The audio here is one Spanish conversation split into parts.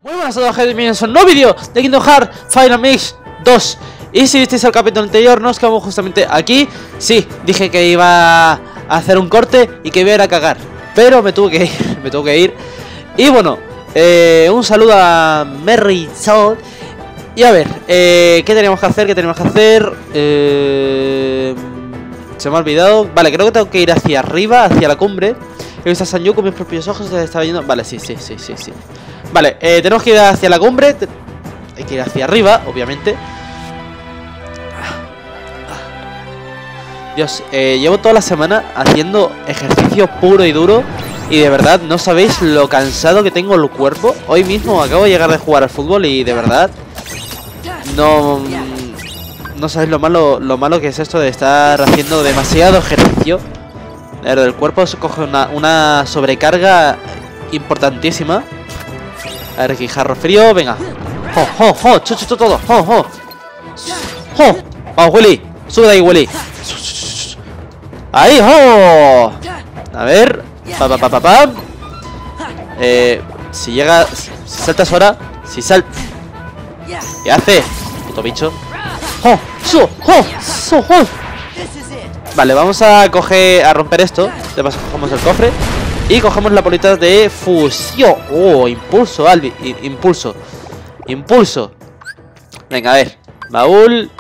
Muy buenas a todos, gente, bienvenidos a un nuevo vídeo de Kingdom Hearts Final Mix 2. Y si visteis el capítulo anterior, nos quedamos justamente aquí. Sí, dije que iba a hacer un corte y que iba a ir a cagar, pero me tuve que ir, Y bueno, un saludo a Merry Soul. Y a ver, ¿qué teníamos que hacer? Se me ha olvidado. Vale, creo que tengo que ir hacia arriba, hacia la cumbre. He visto a Sanyu con mis propios ojos, se estaba yendo. Vale, sí. Vale, tenemos que ir hacia la cumbre. Hay que ir hacia arriba, obviamente. Dios, llevo toda la semana haciendo ejercicio puro y duro. Y de verdad, no sabéis lo cansado que tengo el cuerpo. Hoy mismo acabo de llegar de jugar al fútbol y de verdad no sabéis lo malo que es esto de estar haciendo demasiado ejercicio. El cuerpo se coge una sobrecarga importantísima. A ver, guijarro frío, venga. Chucho todo. Vamos, Willy. Sube de ahí, Willy. Ahí, A ver. Si llega. Si saltas ahora. ¿Qué hace? Puto bicho. Vale, vamos a romper esto. De paso cogemos el cofre. Y cogemos la bolita de fusión. Impulso, Albi. Impulso. Venga, a ver. Baúl.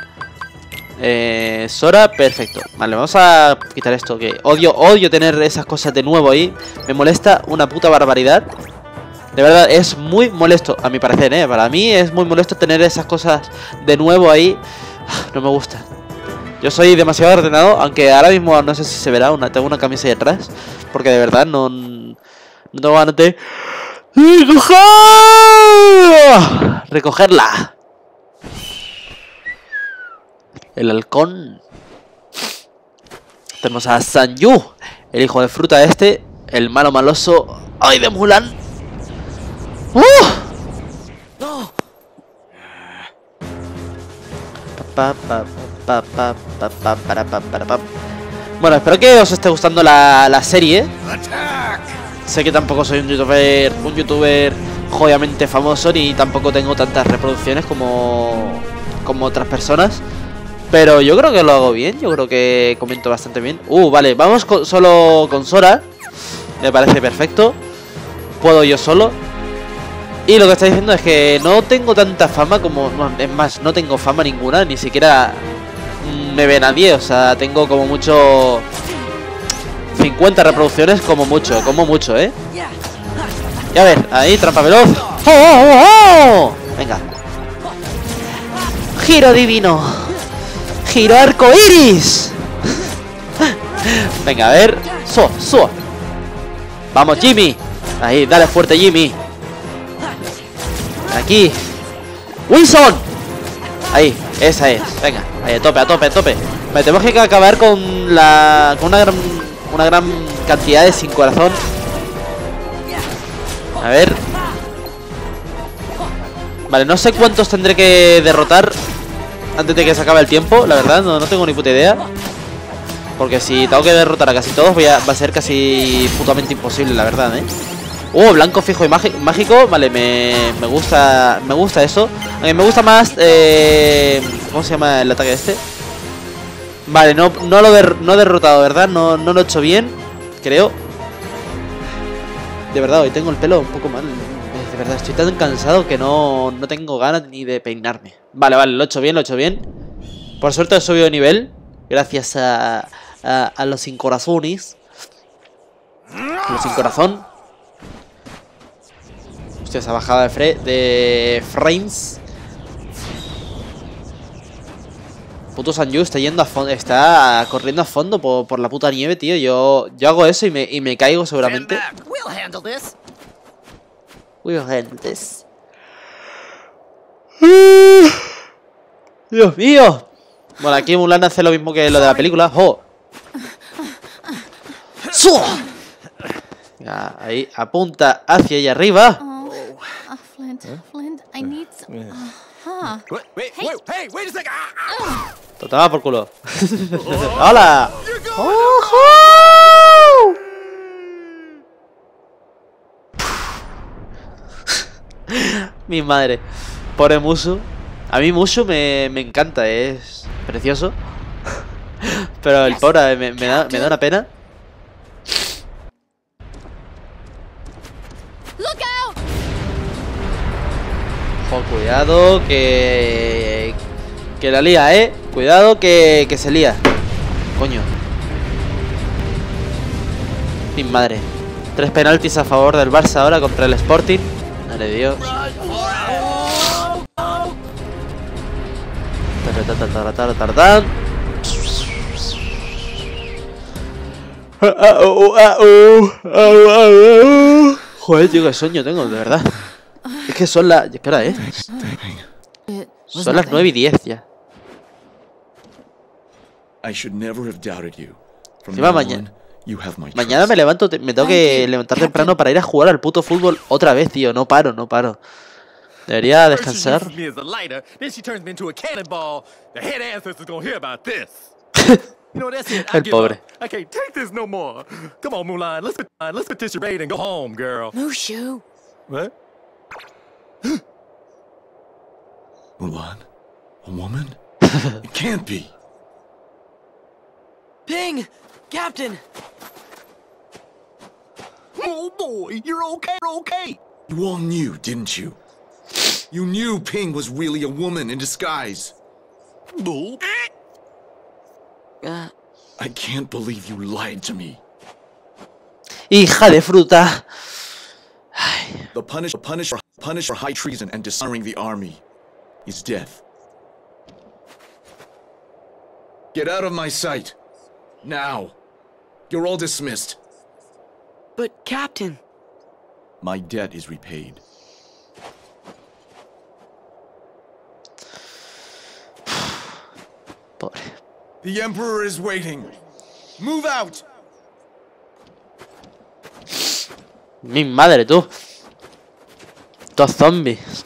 Sora, perfecto. Vale, vamos a quitar esto. Que odio tener esas cosas de nuevo ahí. Me molesta una puta barbaridad. De verdad, es muy molesto, a mi parecer, Para mí es muy molesto tener esas cosas de nuevo ahí. No me gusta. Yo soy demasiado ordenado, aunque ahora mismo no sé si se verá, tengo una camisa ahí atrás. Porque de verdad no tengo ganas de recogerla. El halcón. Tenemos a Sanyu, el hijo de fruta el malo maloso. ¡Ay, de Mulan! Bueno, espero que os esté gustando la serie. Sé que tampoco soy un youtuber jodidamente famoso, ni tampoco tengo tantas reproducciones como otras personas. Pero yo creo que lo hago bien, yo creo que comento bastante bien. Vale, vamos solo con Sora. Me parece perfecto. Puedo yo solo. Y lo que está diciendo es que no tengo tanta fama como... Es más, no tengo fama ninguna, ni siquiera me ve nadie. O sea, tengo como mucho 50 reproducciones como mucho, Y a ver, ahí, trampa veloz. Venga. Giro divino. Giro arcoiris. Venga, a ver. Vamos, Jimmy. Ahí, dale fuerte, Jimmy. Aquí. Wilson. Ahí, esa es. Venga, ahí, a tope. Me tenemos que acabar con una gran cantidad de sin corazón. A ver. Vale, no sé cuántos tendré que derrotar antes de que se acabe el tiempo. La verdad, no tengo ni puta idea. Porque si tengo que derrotar a casi todos va a ser casi putamente imposible, la verdad, blanco fijo y mágico. Vale, me gusta eso. A mí me gusta más ¿cómo se llama el ataque Vale, no he derrotado, ¿verdad? No lo he hecho bien, creo. De verdad, hoy tengo el pelo un poco mal. De verdad, estoy tan cansado que no tengo ganas ni de peinarme. Vale, lo he hecho bien. Por suerte he subido de nivel. Gracias a los sin corazones. Los sin corazón. Hostia, esa bajada de frames. Puto Sanyu está yendo a fondo. Está corriendo a fondo por la puta nieve, tío. Yo hago eso y me caigo seguramente. We'll handle this. Dios mío. Bueno, aquí Mulan hace lo mismo que lo de la película. Ya, ahí apunta hacia allá arriba. Flint, I need some. Hey, wait a second. Te toma por culo. ¡Hola! Mi madre. Pobre Musou. A mí Musou me encanta, es precioso. Pero el pobre me da una pena. Ojo, cuidado que la lía, cuidado que se lía. Coño. Mi madre. 3 penaltis a favor del Barça ahora contra el Sporting. Madre de Dios. Joder, tío, qué sueño tengo, de verdad. Es que son las... ¿Qué hora es? Son las 9:10 ya. Encima mañana me levanto, me tengo que levantar temprano para ir a jugar al puto fútbol otra vez, tío. No paro. Debería descansar. El pobre. Mushu. What? Mulan? A woman? It can't be. Ping! Captain! Oh boy, you're okay. You all knew, didn't you? You knew Ping was really a woman in disguise. I can't believe you lied to me. Hija de fruta. The punish for high treason and dishonoring the army is death. Get out of my sight. Now. You're all dismissed. But, Captain... My debt is repaid. Pobre. The Emperor is waiting. Move out. Mi madre, tú. Dos zombies.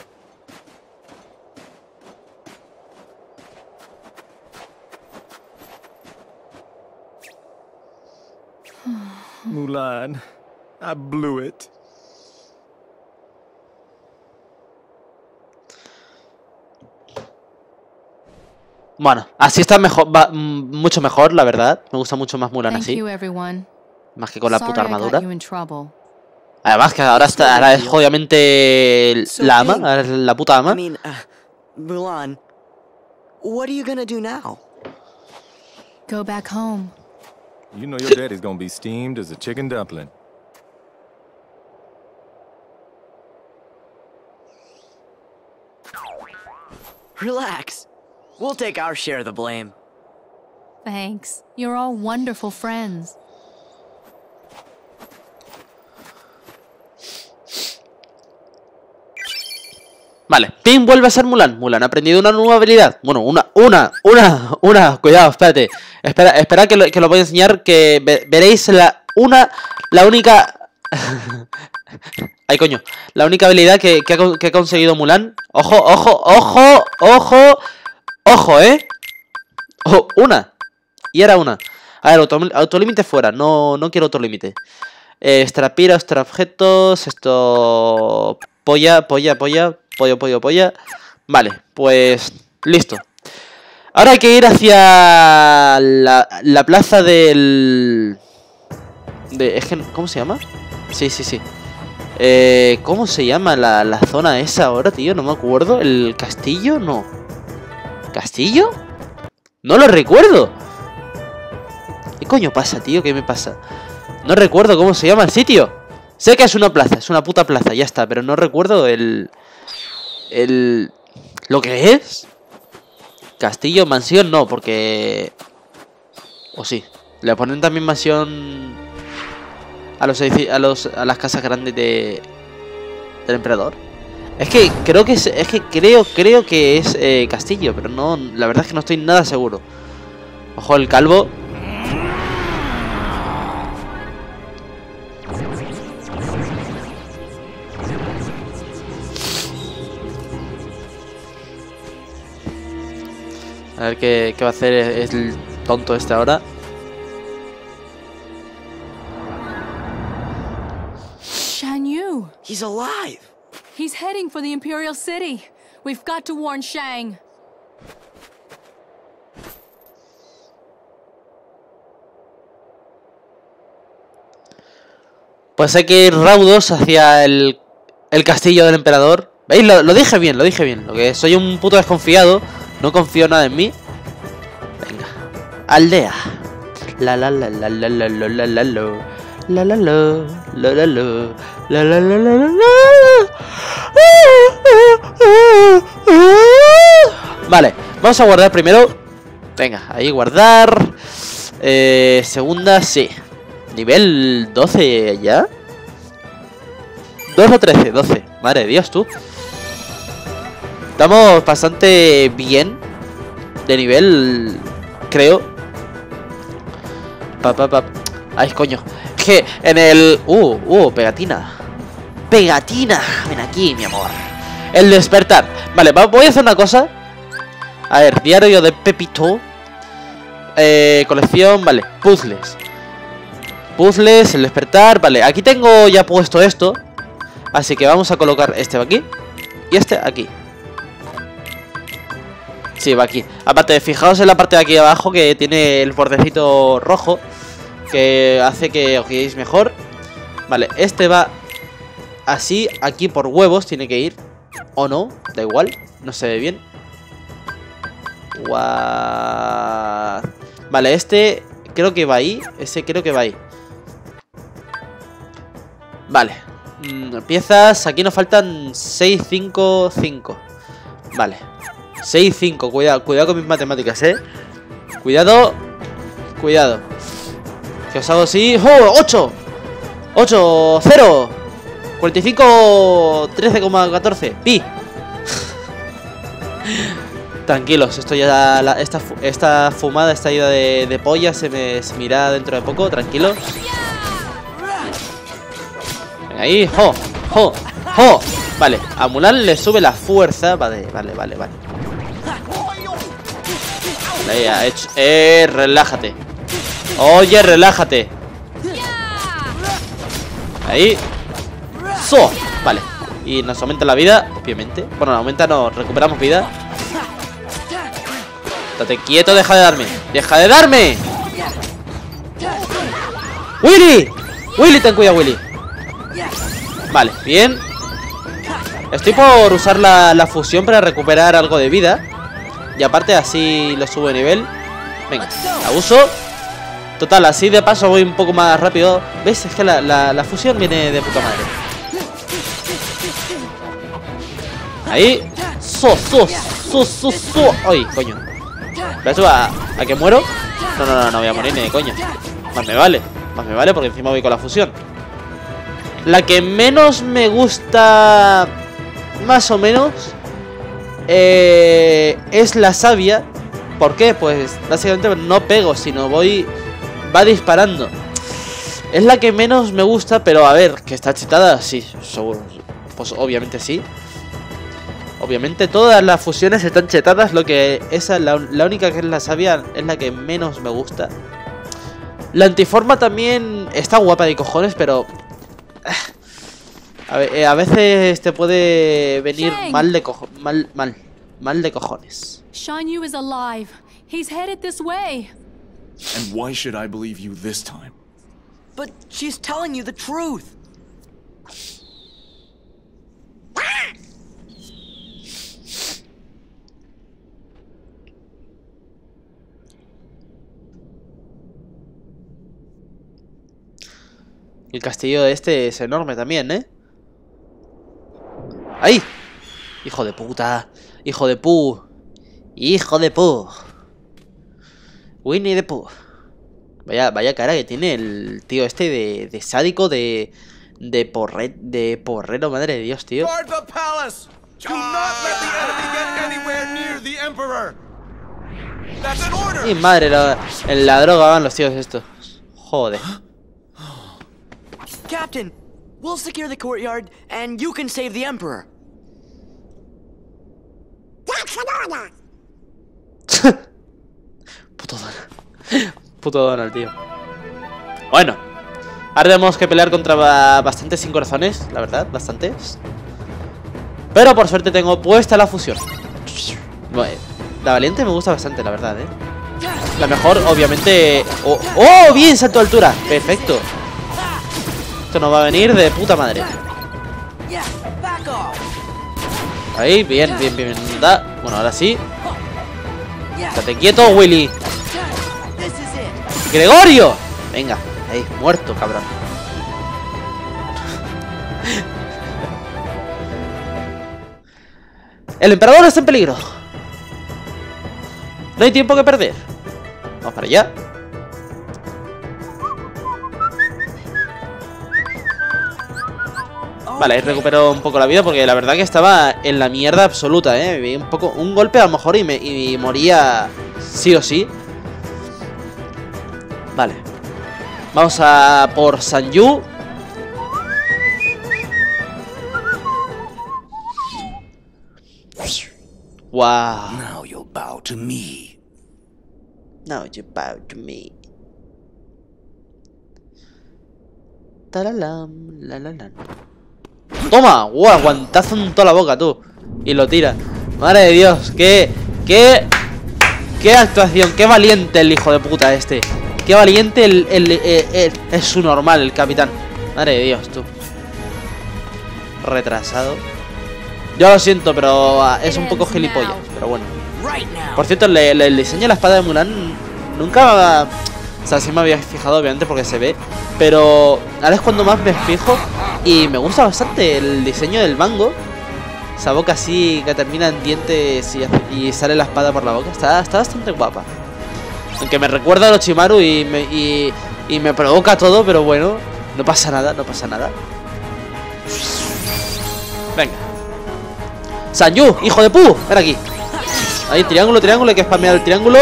Mulan, I blew it. Bueno, así está mejor, mucho mejor, la verdad. Me gusta mucho más Mulan así. Más que con la puta armadura. Además que ahora es obviamente la ama, ahora es la puta ama. Mulan, what are you gonna do now? Go back home. You know your daddy's gonna be steamed as a chicken dumpling. Relax. We'll take our share of the blame. Thanks. You're all wonderful friends. Vale, Ping vuelve a ser Mulan. Mulan ha aprendido una nueva habilidad. Bueno, una. Cuidado, espérate. Espera que lo voy a enseñar. Que veréis la única... Ay, coño. La única habilidad que ha conseguido Mulan. Ojo, una. Y era una. A ver, autolímite fuera. No quiero autolímite. Extrapira, extra objetos. Esto... Polla. Vale, pues... Listo. Ahora hay que ir hacia la plaza del... ¿Cómo se llama? Sí. ¿Cómo se llama la zona esa ahora, tío? No me acuerdo. ¿El castillo? No. ¿Castillo? No lo recuerdo. ¿Qué coño pasa, tío? ¿Qué me pasa? No recuerdo cómo se llama el sitio. Sé que es una plaza, es una puta plaza, ya está. Pero no recuerdo ¿lo que es? Castillo, mansión, no, porque... O sí. Le ponen también mansión a las casas grandes del emperador. Es que creo que creo que es castillo, pero no, la verdad es que no estoy nada seguro. Ojo el calvo. A ver qué va a hacer es el tonto este ahora. Shan Yu. He's alive. He's heading for the Imperial City. We've got to warn Shang. Pues hay que ir raudos hacia el castillo del emperador. ¿Veis? Lo dije bien, lo dije bien. Lo que soy un puto desconfiado. No confío nada en mí. Venga. Aldea. La la la la la la la la la la la la la la la la la la la la. Vale, vamos a guardar primero. Venga, ahí guardar. Segunda, sí. Nivel 12 ya. 2 o 13, 12. Madre de Dios, tú. Estamos bastante bien de nivel, creo. Ay, coño. Es que en el... pegatina. Pegatina. Ven aquí, mi amor. El despertar. Vale, voy a hacer una cosa. A ver, diario de Pepito. Colección, vale. Puzzles. Puzzles, el despertar. Vale, aquí tengo ya puesto esto. Así que vamos a colocar este aquí. Y este aquí. Sí, va aquí. Aparte, fijaos en la parte de aquí abajo que tiene el bordecito rojo, que hace que os guiéis mejor. Vale, este va así. Aquí por huevos tiene que ir. O no, da igual. No se ve bien. Vale, este creo que va ahí. Ese creo que va ahí. Vale. Piezas. Aquí nos faltan 6, 5, 5. Vale. 6, 5. Cuidado con mis matemáticas, Cuidado. Cuidado. Que os hago así. ¡Oh! 8. 8, 0. 45, 13,14. Pi. Tranquilos, esto ya esta fumada, esta ida de polla se me irá dentro de poco, tranquilos. Venga ahí, ¡jo! ¡jo! ¡jo! Vale, a Mulan le sube la fuerza. Vale. Ahí ha hecho. Relájate. Oye, relájate. Ahí. ¡So! Vale. Y nos aumenta la vida, obviamente. Bueno, aumenta, no, recuperamos vida. Estate quieto, deja de darme. ¡Deja de darme! ¡Willy! ¡Willy, ten cuidado, Willy! Vale, bien. Estoy por usar la fusión para recuperar algo de vida. Y aparte así lo subo de nivel. Venga, la uso. Total, así de paso voy un poco más rápido. ¿Ves? Es que la fusión viene de puta madre. Ahí. ¡Ay, coño! ¿Ves tú a que muero? No voy a morir ni de coña. Más me vale porque encima voy con la fusión. La que menos me gusta, más o menos, es la sabia. ¿Por qué? Pues básicamente no pego, sino va disparando. Es la que menos me gusta, pero a ver, que está chetada, sí, seguro. Pues obviamente sí. Obviamente todas las fusiones están chetadas. Lo que esa, la única que es la sabia, es la que menos me gusta. La antiforma también está guapa de cojones, pero a veces te puede venir mal de cojones. Shan Yu is alive. He's headed this way. And why should I believe you this time? But she's telling you the truth. El castillo este es enorme también, ¡Ahí! ¡Hijo de puta! ¡Hijo de pu! ¡Hijo de pu! Winnie the Pooh. Vaya cara que tiene el tío este de sádico, de porrero, madre de Dios, tío. Guard the palace! Do not let the enemy get anywhere near the Emperor! That's an order! Y madre, en la droga van los tíos estos. Joder. Captain, we'll secure the courtyard, and you can save the Emperor. Puto Donald, tío. Bueno, ahora tenemos que pelear contra bastantes sin corazones, la verdad, bastantes. Pero por suerte tengo puesta la fusión. Bueno, la valiente me gusta bastante, la verdad, ¿eh? La mejor, obviamente... ¡Oh! ¡Oh! ¡Bien! Salto de altura. Perfecto. Esto nos va a venir de puta madre. Ahí, bien, bien, bien. Da. Bueno, ahora sí. Estate quieto, Willy. ¡Gregorio! Venga, ahí, muerto, cabrón. El emperador está en peligro. No hay tiempo que perder. Vamos para allá. Vale, ahí recupero un poco la vida porque la verdad que estaba en la mierda absoluta, Me vi un poco, un golpe a lo mejor y moría sí o sí. Vale. Vamos a por Sanyu. Wow. Now you'll bow to me. Now you bow to me. Talalam, lalalan. Toma, wow, guantazo en toda la boca, tú. Y lo tira. Madre de Dios, qué actuación, qué valiente el hijo de puta este. Qué valiente es su normal, el capitán. Madre de Dios, tú. Retrasado. Yo lo siento, pero es un poco gilipollas. Pero bueno. Por cierto, el diseño de la espada de Mulan nunca... O sea, sí me había fijado, obviamente, porque se ve. Pero ahora es cuando más me fijo. Y me gusta bastante el diseño del mango. Esa boca así que termina en dientes y sale la espada por la boca. Está bastante guapa. Aunque me recuerda a Orochimaru y me provoca todo, pero bueno, no pasa nada, no pasa nada. Venga. Sanyu, hijo de pu, ven aquí. Ahí, triángulo, hay que spamear el triángulo.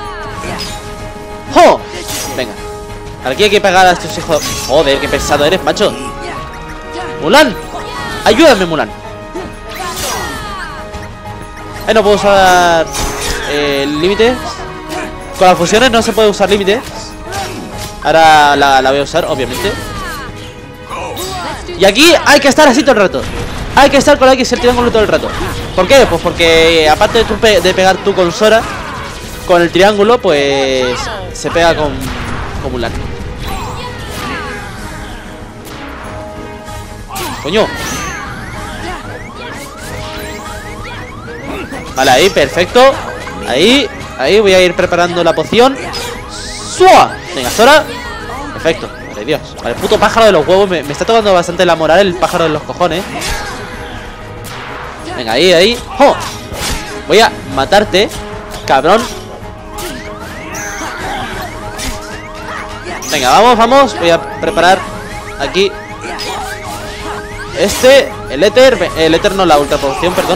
¡Jo! Venga. Aquí hay que pegar a estos hijos. Joder, qué pesado eres, macho. Mulan, ayúdame, Mulan. No puedo usar límites. Con las fusiones no se puede usar límites. Ahora la voy a usar, obviamente. Y aquí hay que estar así todo el rato. Hay que estar con la X y el triángulo todo el rato. ¿Por qué? Pues porque aparte de pegar tú con Sora, con el triángulo, pues se pega con Mulan. Coño. Vale, ahí, perfecto. Ahí voy a ir preparando la poción. ¡Sua! Venga, Sora. Perfecto, madre Dios. Vale, el puto pájaro de los huevos me está tocando bastante la moral, el pájaro de los cojones. Venga, ahí. ¡Oh! Voy a matarte, cabrón. Venga, vamos. Voy a preparar aquí el éter no, la ultra poción, perdón.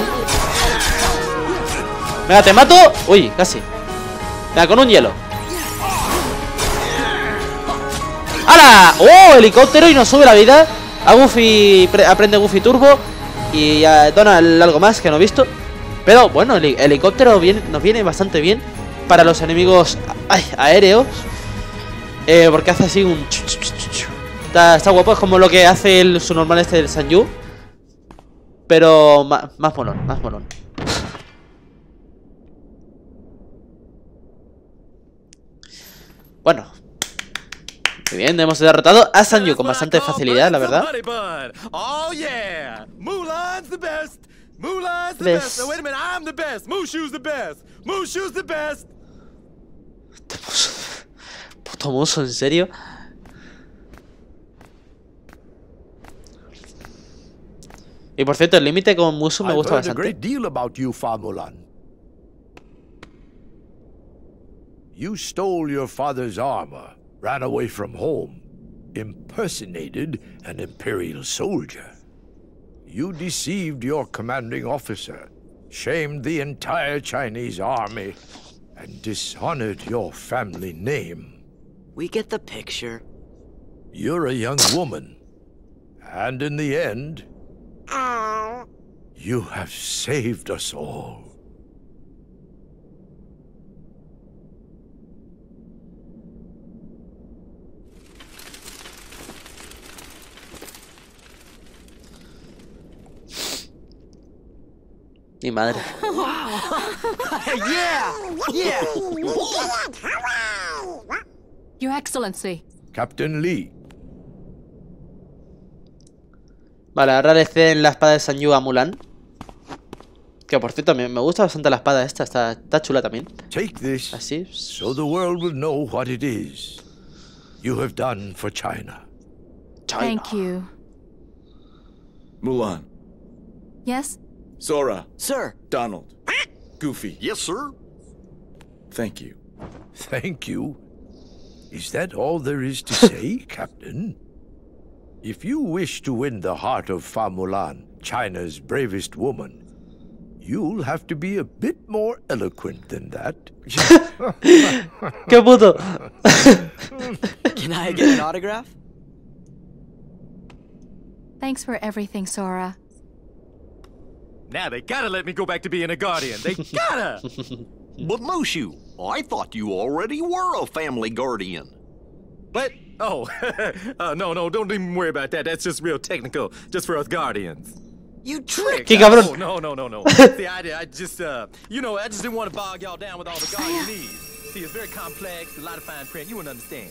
Venga, te mato. Uy, casi. Venga, con un hielo. ¡Hala! ¡Oh! Helicóptero y nos sube la vida. A Goofy, aprende Goofy Turbo. Y a Donald algo más que no he visto. Pero bueno, el helicóptero nos viene bastante bien para los enemigos aéreos. Porque hace así un... Está guapo, es como lo que hace su normal del Sanyu. Pero más molón. Bueno. Muy bien, hemos derrotado a Sanyu con bastante facilidad, la verdad. Oh yeah, Mulan's the best. Mulan's the Best. best. No, wait a minute, I'm the best. Mushu's the best. Mushu's the best. Puto Muso, ¿en serio? Y por cierto, el límite con Musu me gusta I've heard a bastante. great deal about you, Fa Mulan. You stole your father's armor, ran away from home, impersonated an Imperial soldier. You deceived your commanding officer, shamed the entire Chinese army, and dishonored your family name. We get the picture. You're a young woman, and in the end, you have saved us all. Mi madre. Yeah! Your Excellency. Captain Lee. Vale, ahora le ceden la espada de Sanyu a Mulan. Que por cierto, me gusta bastante la espada esta. Está chula también. Take this, Así. so the world will know what it is you have done for China. Thank you. Mulan, Yes? Sora, Sir! Donald, Goofy. Yes, sir. Thank you. Thank you. Is that all there is to say, Captain? If you wish to win the heart of Fa Mulan, China's bravest woman, you'll have to be a bit more eloquent than that. ¡Qué puto! Can I get an autograph? Thanks for everything, Sora. Now they gotta let me go back to being a guardian. They gotta! But Mushu, I thought you already were a family guardian. What? Oh, no, don't even worry about that. That's just real technical, just for us guardians. You tricked! ¡Qué cabrón! Oh, no. See, I just didn't want to bog y'all down with all the guardian needs. See, it's very complex, a lot of fine print. You wouldn't understand.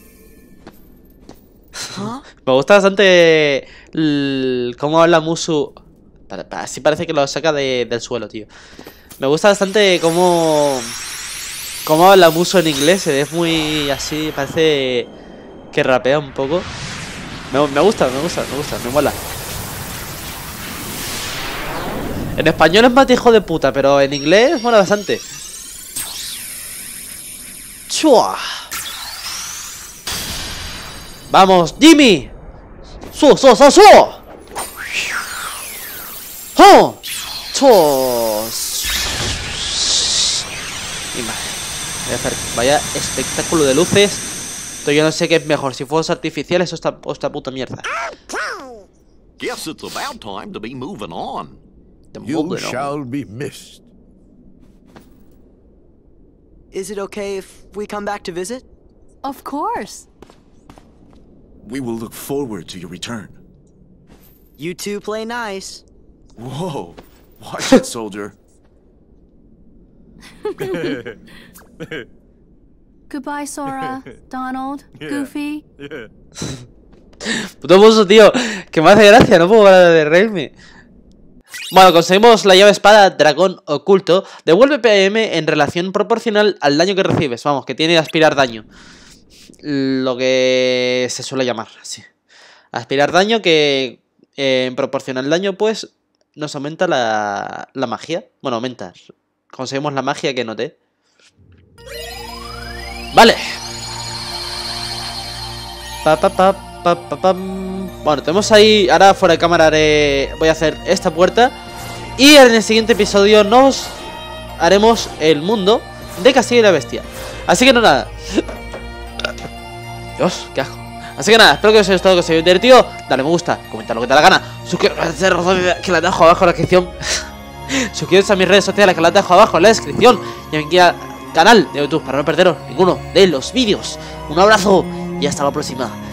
Me gusta bastante cómo habla Mushu. Así parece que lo saca del suelo, tío. Me gusta bastante cómo habla Mushu en inglés. Es muy así, parece que rapea un poco. Me gusta, me mola. En español es más de hijo de puta, pero en inglés mola bastante. ¡Chua! ¡Vamos, Jimmy! ¡Su! ¡Oh! Mi madre. Voy a hacer, vaya espectáculo de luces. Esto yo no sé qué es mejor, si fuegos artificiales o esta puta mierda. Guess it's about time to be moving on. You shall be missed. Is it okay if we come back to visit? Of course. We will look forward to your return. You two play nice. Whoa. Watch it, soldier. Goodbye, Sora, Donald, Goofy. Puto Mushu, tío, que me hace gracia, no puedo parar de reírme. Bueno, conseguimos la llave espada dragón oculto. Devuelve PM en relación proporcional al daño que recibes. Vamos, que tiene aspirar daño. Lo que se suele llamar así. Aspirar daño que en proporción al daño, pues nos aumenta la magia. Bueno, aumenta. Conseguimos la magia que noté. Vale. Bueno, tenemos ahí. Ahora fuera de cámara voy a hacer esta puerta. Y en el siguiente episodio nos haremos el mundo de Castillo y la Bestia. Así que no, nada. Dios, qué asco. Así que nada, espero que os haya gustado, que os haya divertido. Dale me gusta, comenta lo que te da la gana. Suscríbete, que la dejo abajo en la descripción. Suscríbete a mis redes sociales, que la dejo abajo en la descripción. Y aquí al canal de YouTube para no perderos ninguno de los vídeos. Un abrazo y hasta la próxima.